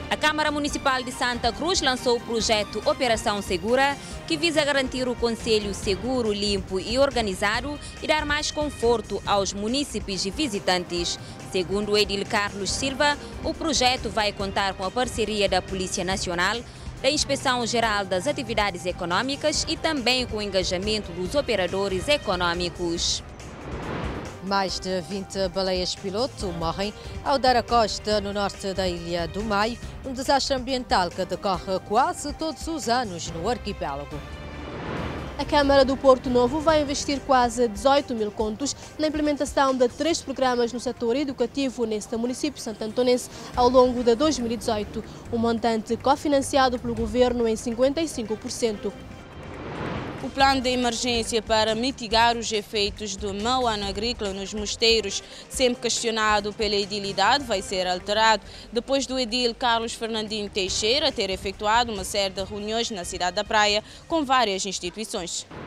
A Câmara Municipal de Santa Cruz lançou o projeto Operação Segura, que visa garantir o concelho seguro, limpo e organizado e dar mais conforto aos munícipes e visitantes. Segundo o edil Carlos Silva, o projeto vai contar com a parceria da Polícia Nacional, da Inspeção Geral das Atividades Econômicas e também com o engajamento dos operadores econômicos. Mais de 20 baleias-piloto morrem ao dar a costa no norte da Ilha do Maio, um desastre ambiental que decorre quase todos os anos no arquipélago. A Câmara do Porto Novo vai investir quase 18 mil contos na implementação de 3 programas no setor educativo neste município santantonense ao longo de 2018, um montante cofinanciado pelo governo em 55%. O plano de emergência para mitigar os efeitos do mau ano agrícola nos mosteiros, sempre questionado pela edilidade, vai ser alterado depois do edil Carlos Fernandinho Teixeira ter efetuado uma série de reuniões na cidade da Praia com várias instituições.